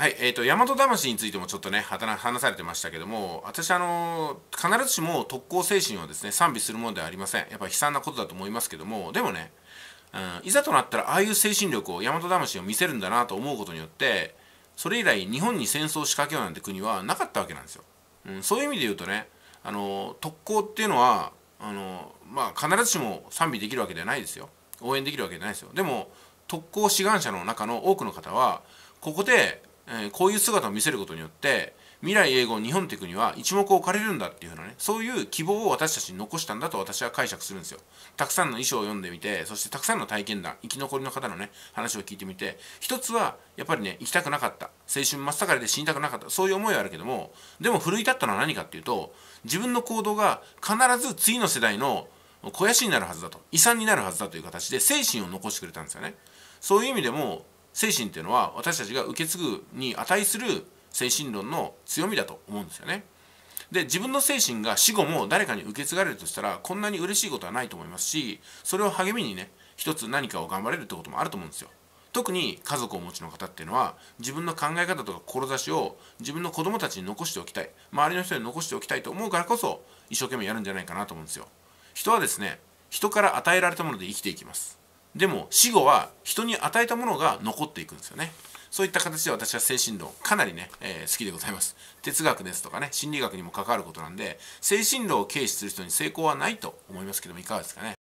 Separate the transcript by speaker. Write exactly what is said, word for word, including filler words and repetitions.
Speaker 1: はい、えーと、大和魂についてもちょっとね、はたな話されてましたけども、私、あの必ずしも特攻精神をですね、賛美するものではありません。やっぱり悲惨なことだと思いますけども、でもね、うん、いざとなったら、ああいう精神力を、大和魂を見せるんだなと思うことによって、それ以来、日本に戦争を仕掛けようなんて国はなかったわけなんですよ。うん、そういう意味で言うとね、あの特攻っていうのは、あのまあ、必ずしも賛美できるわけではないですよ。応援できるわけではないですよ。でも、特攻志願者の中の多くの方は、ここでえーこういう姿を見せることによって未来永劫日本という国は一目置かれるんだっていうふうなね、そういう希望を私たちに残したんだと私は解釈するんですよ。たくさんの遺書を読んでみて、そしてたくさんの体験談、生き残りの方のね話を聞いてみて、一つはやっぱりね、生きたくなかった、青春真っ盛りで死にたくなかった、そういう思いはあるけども、でも奮い立ったのは何かっていうと、自分の行動が必ず次の世代の肥やしになるはずだと、遺産になるはずだという形で精神を残してくれたんですよね。そういう意味でも精神っていうのは私たちが受け継ぐに値する精神論の強みだと思うんですよね。で、自分の精神が死後も誰かに受け継がれるとしたら、こんなに嬉しいことはないと思いますし、それを励みにね、一つ何かを頑張れるってこともあると思うんですよ。特に家族をお持ちの方っていうのは、自分の考え方とか志を自分の子供たちに残しておきたい、周りの人に残しておきたいと思うからこそ一生懸命やるんじゃないかなと思うんですよ。人はですね、人から与えられたもので生きていきます。でも死後は人に与えたものが残っていくんですよね。そういった形で私は精神論かなりね、えー好きでございます。哲学ですとかね、心理学にも関わることなんで、精神論を軽視する人に成功はないと思いますけども、いかがですかね。